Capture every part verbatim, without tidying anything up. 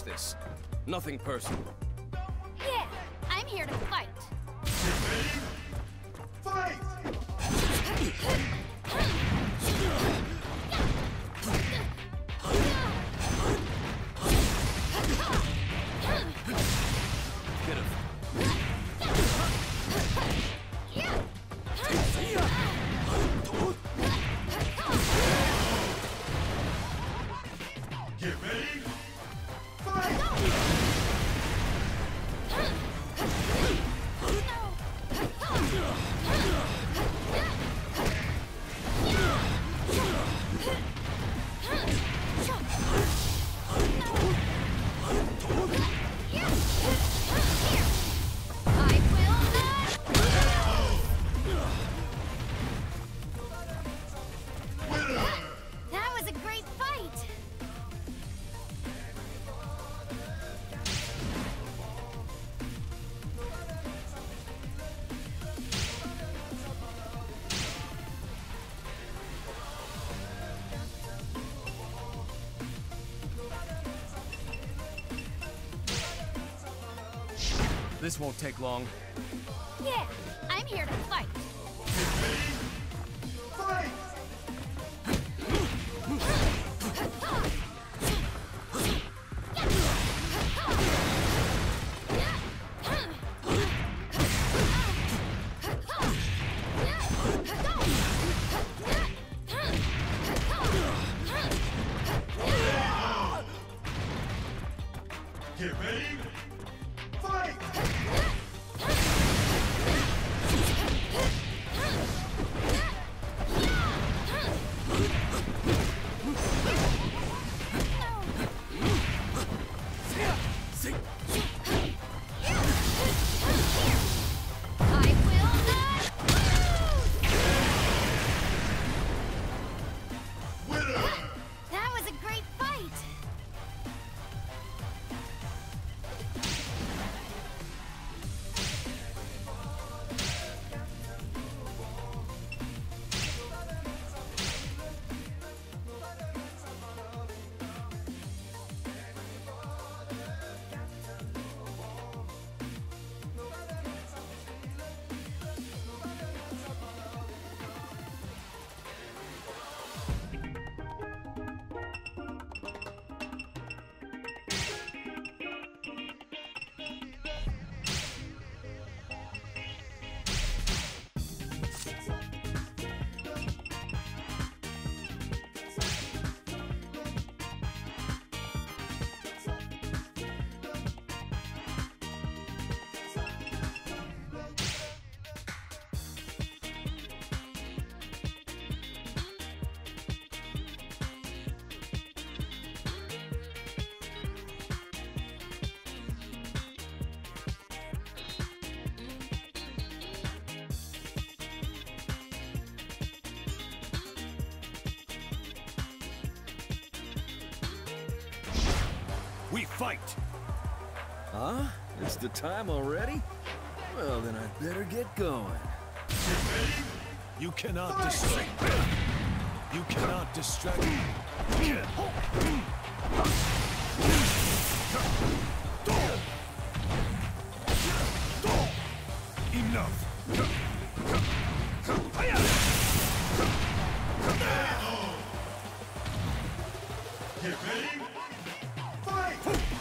this. Nothing personal. Yeah, I'm here to fight. Fight! Get him. Get ready! Fight! That was a great fight! This won't take long. Yeah, I'm here to fight. Fight! Get ready! Fight! I will not lose! Winner! That was a great fight! We fight! Huh? It's the time already? Well, then I'd better get going. You cannot distract. You cannot distract me. Enough! Get ready! Fight!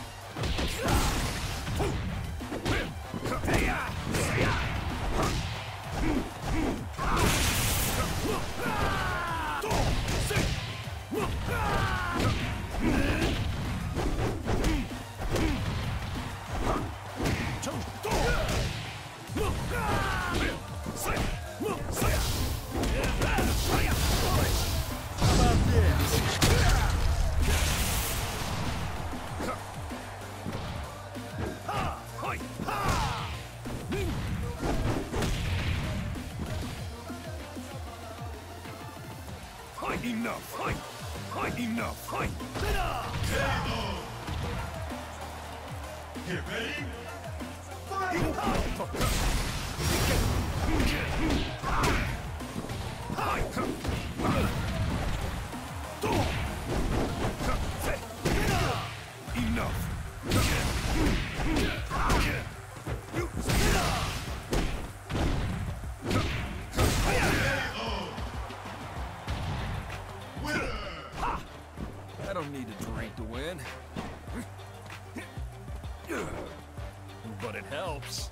Enough! Fight! Fight! Enough! Fight! Get ready! Fight! Enough! I don't need a drink to win. But it helps.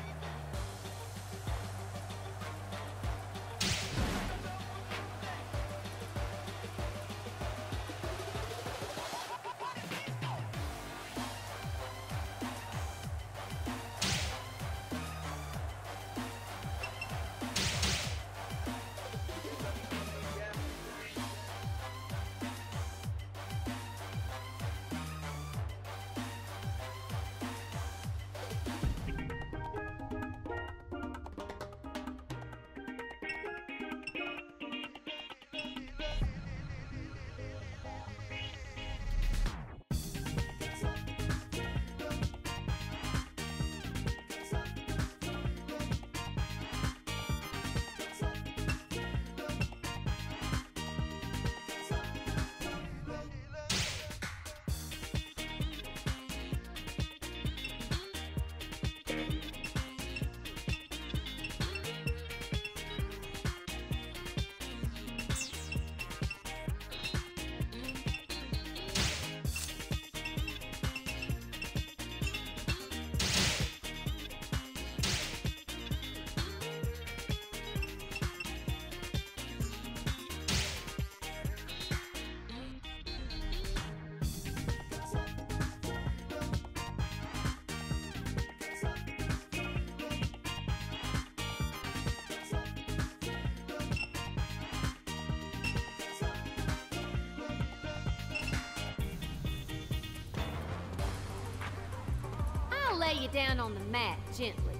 I'll lay you down on the mat gently.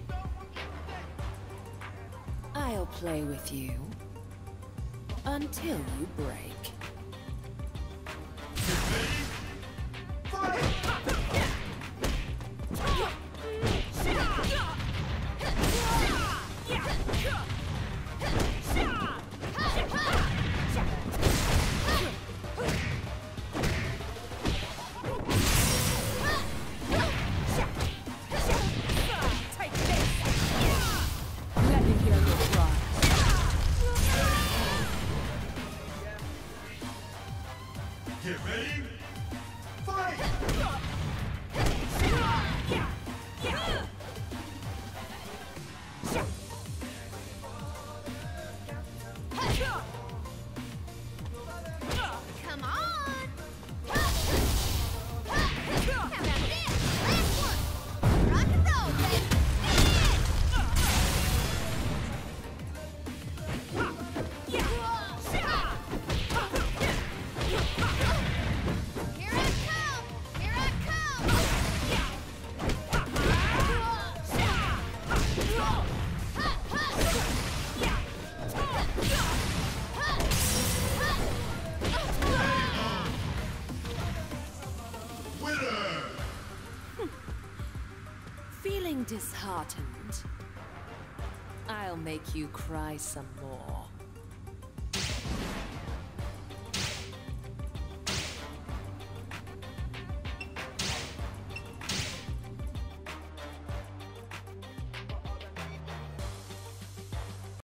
I'll play with you until you break. Let me hear your cry. Get ready. Fight! Come on! How about this? Last one! Rock and roll, baby! Here I come! Here I Winner! Feeling disheartened? I'll make you cry some more.